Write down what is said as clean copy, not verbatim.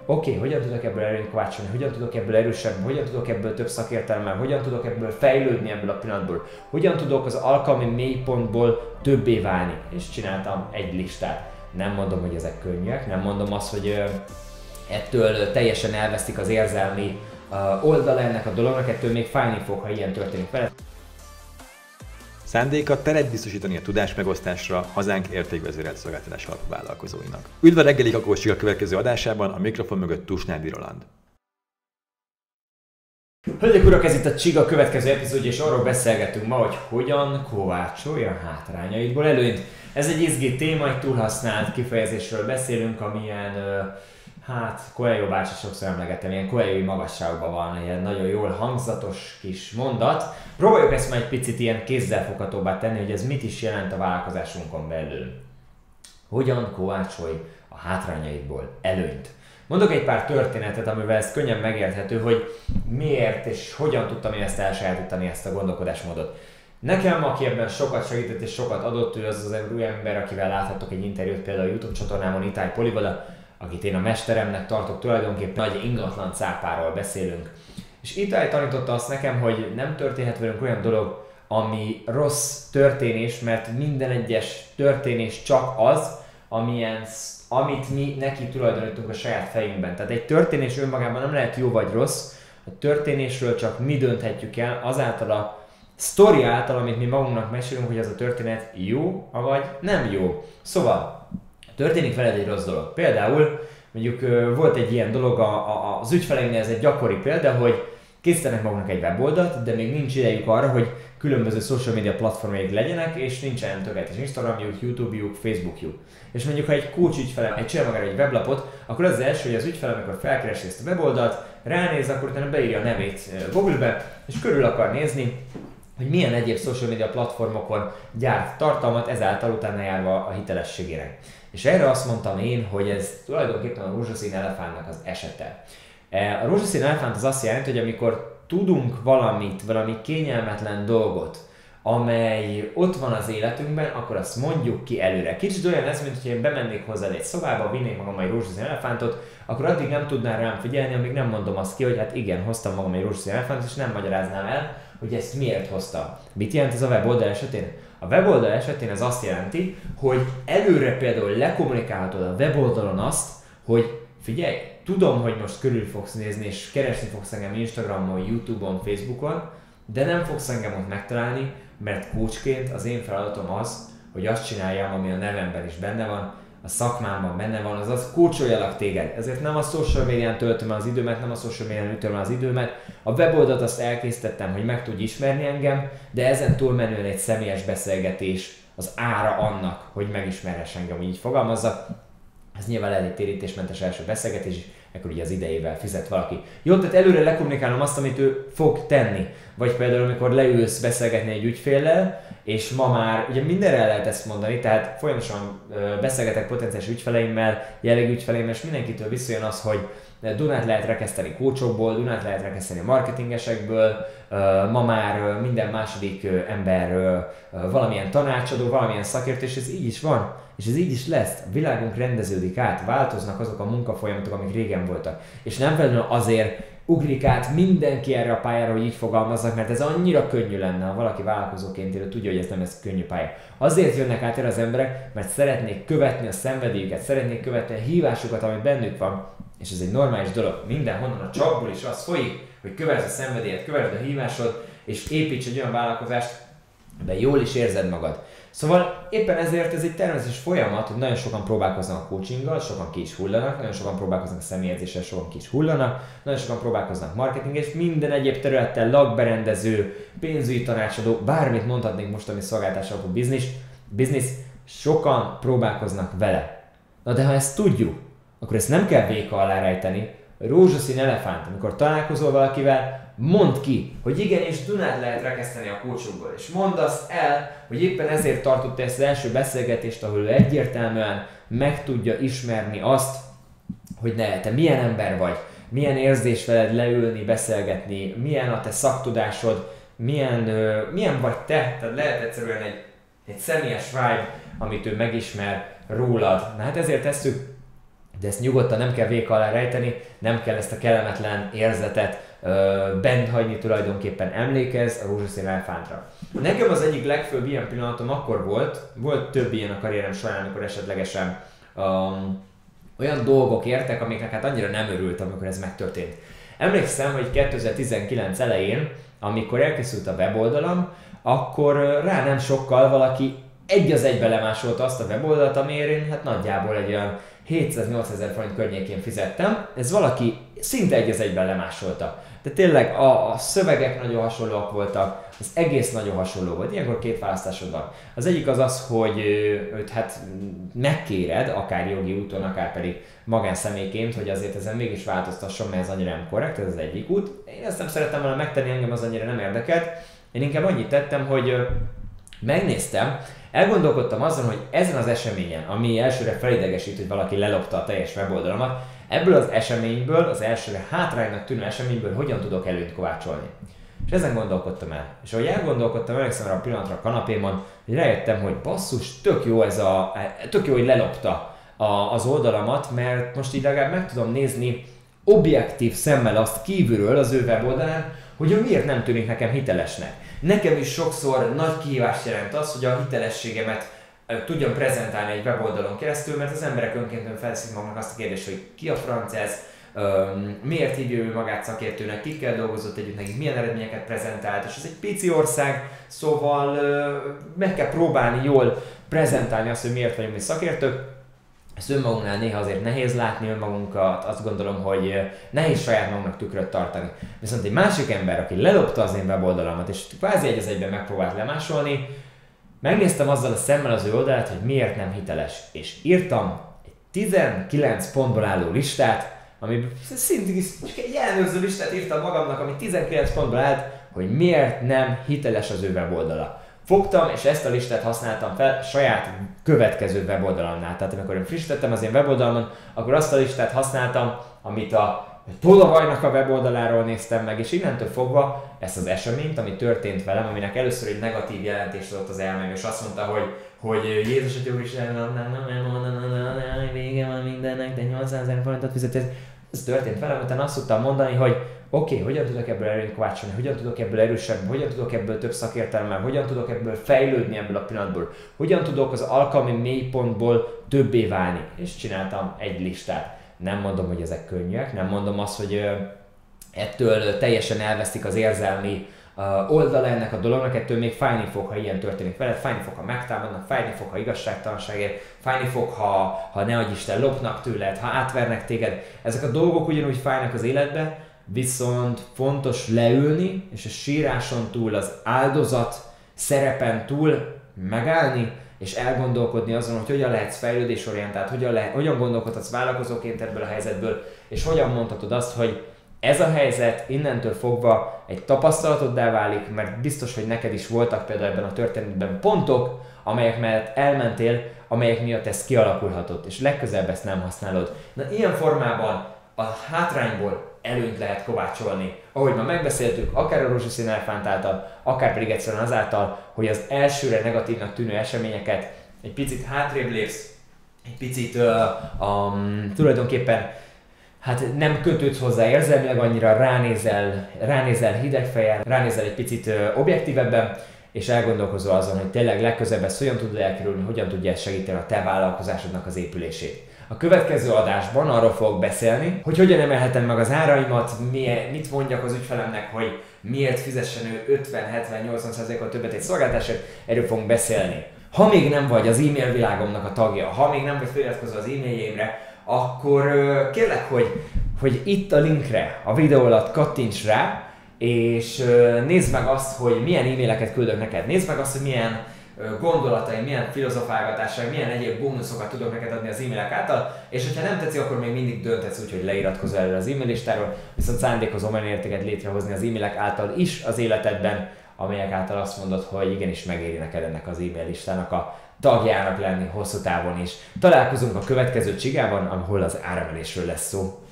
oké, hogyan tudok ebből előnyt kovácsolni, hogyan tudok ebből erősebb, hogyan tudok ebből több szakértelemmel, hogyan tudok ebből fejlődni ebből a pillanatból, hogyan tudok az alkalmi mélypontból többé válni. És csináltam egy listát. Nem mondom, hogy ezek könnyűek, nem mondom azt, hogy ettől teljesen elvesztik az érzelmi oldala ennek a dolognak, ettől még fájni fog, ha ilyen történik vele. Szándéka teret biztosítani a tudásmegosztásra hazánk értékvezérelt szolgáltatás alapú vállalkozóinak. Üdv a reggeli kakaósig a következő adásában, a mikrofon mögött Tusnádi Roland. Hölgyek, urak, ez itt a Csiga következő epizódja, és arról beszélgetünk ma, hogy hogyan kovácsolja hátrányaidból előnyt. Ez egy izgi téma, egy túlhasznált kifejezésről beszélünk, amilyen, Coelho bácsi sokszor emlegettem, ilyen Coelho-i magasságban van, ilyen nagyon jól hangzatos kis mondat. Próbáljuk ezt majd egy picit ilyen kézzelfoghatóbbá tenni, hogy ez mit is jelent a vállalkozásunkon belül. Hogyan kovácsolj a hátrányaidból előnyt? Mondok egy pár történetet, amivel ez könnyen megérthető, hogy miért és hogyan tudtam én ezt elsajátítani, ezt a gondolkodásmódot. Nekem, aki ebben sokat segített és sokat adott, ő az új ember, akivel láthattok egy interjút például a YouTube csatornámon, Itály Polivala, akit én a mesteremnek tartok, tulajdonképpen nagy ingatlan cápáról beszélünk. És Itály tanította azt nekem, hogy nem történhet velünk olyan dolog, ami rossz történés, mert minden egyes történés csak az, amit mi neki tulajdonítunk a saját fejünkben. Tehát egy történés önmagában nem lehet jó vagy rossz, a történésről csak mi dönthetjük el azáltal a sztori által, amit mi magunknak mesélünk, hogy az a történet jó, vagy nem jó. Szóval, történik veled egy rossz dolog. Például, mondjuk volt egy ilyen dolog az ügyfeleimnél, ez egy gyakori példa, hogy készítenek maguknak egy weboldalt, de még nincs idejük arra, hogy különböző social media platformjaik legyenek, és nincsen tökéletes Instagramjuk, YouTube-juk, Facebookjuk. És mondjuk, ha egy coach ügyfele csinál magára egy weblapot, akkor az első, hogy az ügyfele, amikor felkeresi ezt a weboldalt, ránéz, akkor utána beírja a nevét Google-be, és körül akar nézni, hogy milyen egyéb social media platformokon gyárt tartalmat, ezáltal utána járva a hitelességére. És erre azt mondtam én, hogy ez tulajdonképpen a rózsaszín elefántnak az esete. A rózsaszín elefánt az azt jelenti, hogy amikor tudunk valami kényelmetlen dolgot, amely ott van az életünkben, akkor azt mondjuk ki előre. Kicsit olyan lesz, mint hogy én bemennék hozzá egy szobába, vinnék magam egy rózsaszín elefántot, akkor addig nem tudnál rám figyelni, amíg nem mondom azt ki, hogy hát igen, hoztam magam egy rózsaszín elefántot, és nem magyaráznám el, hogy ezt miért hoztam. Mit jelent ez a weboldal esetén? A weboldal esetén ez azt jelenti, hogy előre például lekommunikálhatod a weboldalon azt, hogy figyelj, tudom, hogy most körül fogsz nézni, és keresni fogsz engem Instagramon, YouTube-on, Facebookon, de nem fogsz engem ott megtalálni, mert coachként az én feladatom az, hogy azt csináljam, ami a nevemben is benne van, a szakmámban benne van, azaz coacholjalak téged. Ezért nem a social médián töltöm el az időmet, nem a social médián ütöm el az időmet. A weboldalt azt elkészítettem, hogy meg tudj ismerni engem, de ezen túlmenően egy személyes beszélgetés az ára annak, hogy megismerhess engem, hogy így fogalmazzak. Ez nyilván lehet egy térítésmentes első beszélgetés is, akkor ugye az idejével fizet valaki. Jó, tehát előre lekommunikálom azt, amit ő fog tenni. Vagy például, amikor leülsz beszélgetni egy ügyféllel, és ma már, ugye mindenre el lehet ezt mondani, tehát folyamatosan beszélgetek potenciális ügyfeleimmel, jelenlegi ügyfeleimmel, és mindenkitől visszajön az, hogy Dunát lehet rekeszteni coachokból, Dunát lehet rekeszteni marketingesekből, ma már minden második ember valamilyen tanácsadó, valamilyen szakértő, és ez így is van. És ez így is lesz. A világunk rendeződik át, változnak azok a munkafolyamatok, amik régen voltak. És nem feltétlenül azért ugrik át mindenki erre a pályára, hogy így fogalmazzak, mert ez annyira könnyű lenne, ha valaki vállalkozóként él, tudja, hogy ez nem ez könnyű pálya. Azért jönnek át erre az emberek, mert szeretnék követni a szenvedélyüket, szeretnék követni a hívásukat, ami bennük van. És ez egy normális dolog. Mindenhonnan a csapból is az folyik, hogy kövesd a szenvedélyet, kövesd a hívásod, és építs egy olyan vállalkozást, de jól is érzed magad. Szóval éppen ezért ez egy természetes folyamat, hogy nagyon sokan próbálkoznak a coachinggal, sokan ki is hullanak, nagyon sokan próbálkoznak a személyedzéssel, sokan ki is hullanak, nagyon sokan próbálkoznak marketing és minden egyéb területtel, lakberendező, pénzügyi tanácsadó, bármit mondhatnék most, ami szolgáltatás alapú biznisz, sokan próbálkoznak vele. Na de ha ezt tudjuk, akkor ezt nem kell véka alá rejteni. Rózsaszín elefánt, amikor találkozol valakivel, mondd ki, hogy igen, és Dunát lehet rekeszteni a coachokból, és mondd azt el, hogy éppen ezért tartott ezt az első beszélgetést, ahol ő egyértelműen meg tudja ismerni azt, hogy te milyen ember vagy, milyen érzés veled leülni, beszélgetni, milyen a te szaktudásod, milyen vagy te, tehát lehet egyszerűen egy személyes vibe, amit ő megismer rólad. Na hát ezért tesszük de ezt nyugodtan nem kell véka alá rejteni, nem kell ezt a kellemetlen érzetet bent hagyni, tulajdonképpen emlékezz a rózsaszín elefántra. Nekem az egyik legfőbb ilyen pillanatom akkor volt több ilyen a karrierem során, amikor esetlegesen olyan dolgok értek, amiknek hát annyira nem örültem, amikor ez megtörtént. Emlékszem, hogy 2019 elején, amikor elkészült a weboldalam, akkor rá nem sokkal valaki egy az egybe lemásolta azt a weboldalt, amiért én hát nagyjából egy olyan 700-800 ezer forint környékén fizettem. Ez valaki szinte egy az egyben lemásolta. De tényleg a szövegek nagyon hasonlóak voltak, az egész nagyon hasonló volt. Ilyenkor két választásod van. Az egyik az, hogy őt hát megkéred, akár jogi úton, akár pedig magánszemélyként, hogy azért ezen mégis változtasson, mert ez annyira nem korrekt, ez az egyik út. Én ezt nem szerettem volna megtenni, engem az annyira nem érdekelt. Én inkább annyit tettem, hogy megnéztem, elgondolkodtam azon, hogy ezen az eseményen, ami elsőre felidegesít, hogy valaki lelopta a teljes weboldalamat, ebből az eseményből, az elsőre hátránynak tűnő eseményből hogyan tudok előnyt kovácsolni. És ezen gondolkodtam el. És ahogy elgondolkodtam, emlékszem arra a pillanatra a kanapémon, hogy rájöttem, hogy basszus, tök jó, hogy lelopta az oldalamat, mert most így legalább meg tudom nézni objektív szemmel azt kívülről az ő weboldalán, hogy miért nem tűnik nekem hitelesnek. Nekem is sokszor nagy kihívást jelent az, hogy a hitelességemet tudjam prezentálni egy weboldalon keresztül, mert az emberek önként felszín magnak azt a kérdést, hogy ki a franc ez, miért hívja ő magát szakértőnek, kikkel dolgozott együtt, nekik milyen eredményeket prezentált, és ez egy pici ország, szóval meg kell próbálni jól prezentálni azt, hogy miért vagyunk mi szakértők. Ezt önmagunknál néha azért nehéz látni önmagunkat, azt gondolom, hogy nehéz saját magunknak tükröt tartani. Viszont egy másik ember, aki lelopta az én weboldalamat, és kvázi egy az egyben megpróbált lemásolni, megnéztem azzal a szemmel az ő oldalát, hogy miért nem hiteles, és írtam egy 19 pontból álló listát, ami szintén csak egy ellenőrző listát írtam magamnak, ami 19 pontból állt, hogy miért nem hiteles az ő weboldala. Fogtam, és ezt a listát használtam fel saját következő weboldalamnál. Tehát amikor én frissítettem az én weboldalamon, akkor azt a listát használtam, amit a Tolvajnak a weboldaláról néztem meg, és innentől fogva ezt az eseményt, ami történt velem, aminek először egy negatív jelentést adott az elmém, és azt mondta, hogy Jézus Atya Úristen, vége van mindennek, de 800 000 forintot fizetsz. Ez történt velem, utána azt tudtam mondani, hogy oké, hogyan tudok ebből előnyt kovácsolni, hogyan tudok ebből erősebb, hogyan tudok ebből több szakértelemmel, hogyan tudok ebből fejlődni ebből a pillanatból, hogyan tudok az alkalmi mélypontból többé válni. És csináltam egy listát. Nem mondom, hogy ezek könnyűek, nem mondom azt, hogy ettől teljesen elvesztik az érzelmi oldala ennek a dolognak, ettől még fájni fog, ha ilyen történik veled, fájni fog, ha megtámadnak, fájni fog, ha igazságtalanságért, fájni fog, ha nehogy Isten lopnak tőled, ha átvernek téged. Ezek a dolgok ugyanúgy fájnak az életbe, viszont fontos leülni, és a síráson túl, az áldozat szerepen túl megállni, és elgondolkodni azon, hogy hogyan lehetsz fejlődésorientált, hogyan gondolkodhatsz vállalkozóként ebből a helyzetből, és hogyan mondhatod azt, hogy ez a helyzet innentől fogva egy tapasztalatoddá válik, mert biztos, hogy neked is voltak például ebben a történetben pontok, amelyek mellett elmentél, amelyek miatt ez kialakulhatott, és legközelebb ezt nem használod. Na, ilyen formában a hátrányból előnyt lehet kovácsolni. Ahogy már megbeszéltük, akár a rózsaszín elefánt által, akár pedig egyszerűen azáltal, hogy az elsőre negatívnak tűnő eseményeket egy picit hátrébb lépsz, egy picit tulajdonképpen hát nem kötődsz hozzá érzelmileg annyira, ránézel hideg fejjel, ránézel egy picit objektívebben, és elgondolkozol azon, hogy tényleg legközelebb ezt hogyan tudod elkerülni, hogyan tudja ezt segíteni a te vállalkozásodnak az épülését. A következő adásban arról fogok beszélni, hogy hogyan emelhetem meg az áraimat, mit mondjak az ügyfelemnek, hogy miért fizessen ő 50-70-80%-kal többet egy szolgáltatásért, erről fogunk beszélni. Ha még nem vagy az e-mail világomnak a tagja, ha még nem vagy feliratkozva az e-mailjémre, akkor kérlek, hogy itt a linkre, a videó alatt kattints rá, és nézd meg azt, hogy milyen e-maileket küldök neked. Nézd meg azt, hogy milyen gondolataim, milyen filozofálgatásai, milyen egyéb bónuszokat tudok neked adni az e-mailek által, és hogyha nem tetszik, akkor még mindig dönthetsz úgy, hogy leiratkozol erre az e-mail listáról, viszont szándékozom olyan értéket létrehozni az e-mailek által is az életedben, amelyek által azt mondod, hogy igenis megéri neked ennek az e-mail listának a tagjának lenni hosszú távon is. Találkozunk a következő csigában, ahol az áremelésről lesz szó.